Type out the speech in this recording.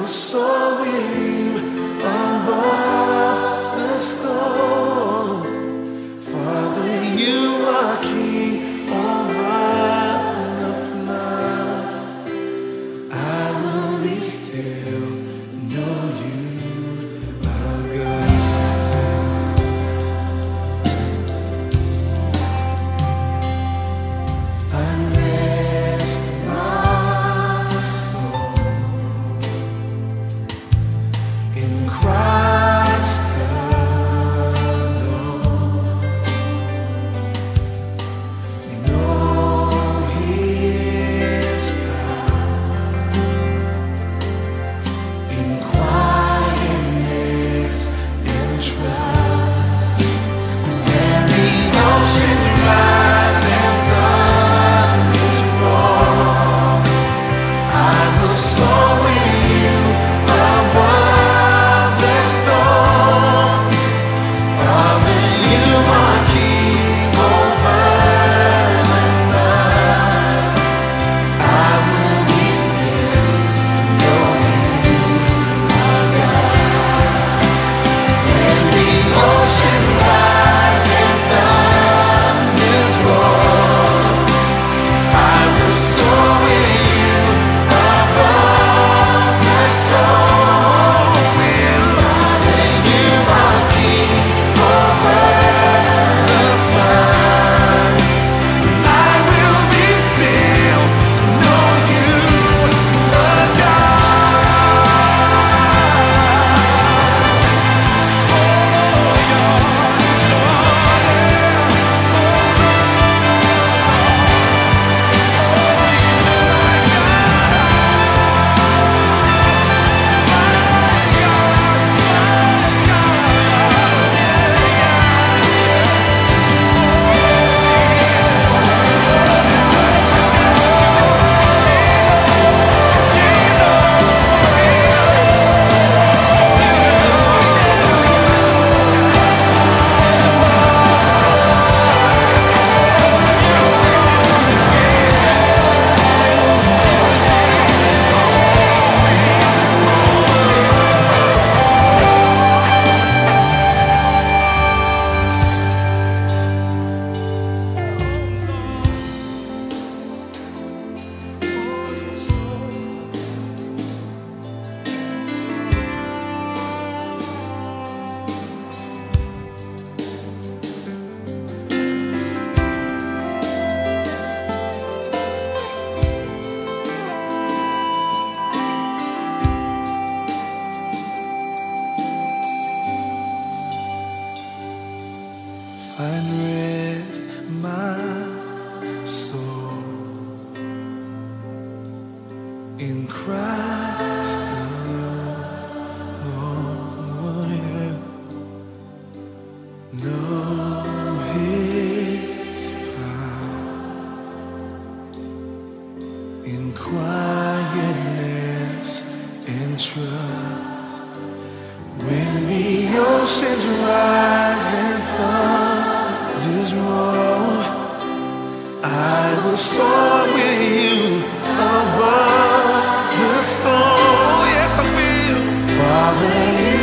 will soar with you above the storm. Father, you are king over the flood. I will be still, know you are God. Find rest, my soul, in Christ alone. Know His power in quietness and trust. When the oceans rise and thunders roar, I will soar with you above the storm. Father, you are king over the flood. I will be still, know you are God. When the oceans rise and thunders roar, I will soar with you above the storm. Father, you are king over the flood. I will be still, know you are find rest, my soul, in Christ alone. Know His power in quietness and trust. When the oceans rise and thunders roar, I will soar with you above the storm. Yes, I will. Father,